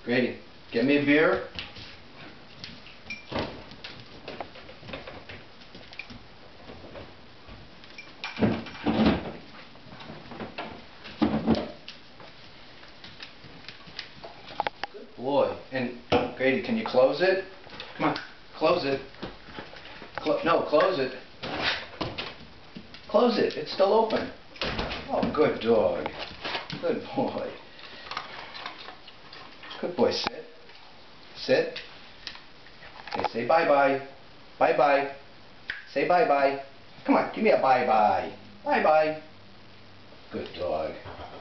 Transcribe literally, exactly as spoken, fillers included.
Grady, get me a beer. Good boy. And Grady, can you close it? Come on, close it. Clo no, close it. Close it. It's still open. Oh, good dog. Good boy. Good boy. Sit. Sit. Okay, say bye-bye. Bye-bye. Say bye-bye. Come on, give me a bye-bye. Bye-bye. Good dog.